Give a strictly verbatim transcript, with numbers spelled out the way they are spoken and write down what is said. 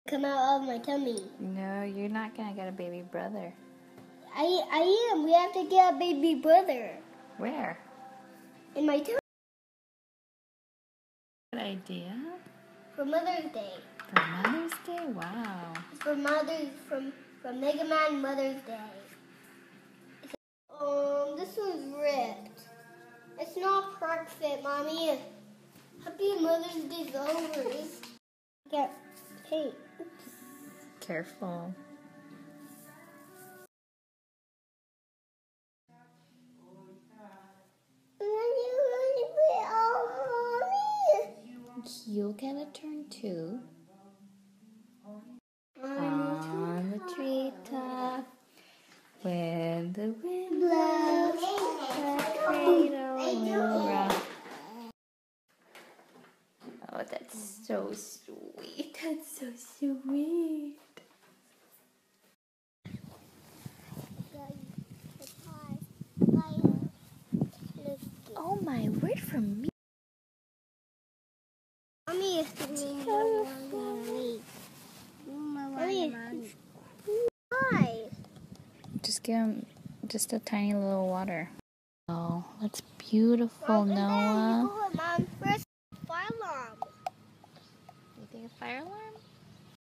Come out of my tummy. No, you're not gonna get a baby brother. I I am. We have to get a baby brother. Where? In my tummy. Good idea. For Mother's Day. For Mother's Day? Wow. It's for Mother's from from Mega Man Mother's Day. Um, this one's ripped. It's not perfect, Mommy. Happy Mother's Day's over. It's get paint. Careful. You'll get a turn too. On the treetop, when the wind blows, the cradle will rock. Oh, that's so sweet. That's so sweet. Oh my word, from me. Mommy, Mommy, why? Just give him just a tiny little water. Oh, that's beautiful, Mom, Noah. Mom, where's the fire alarm? You think a fire alarm?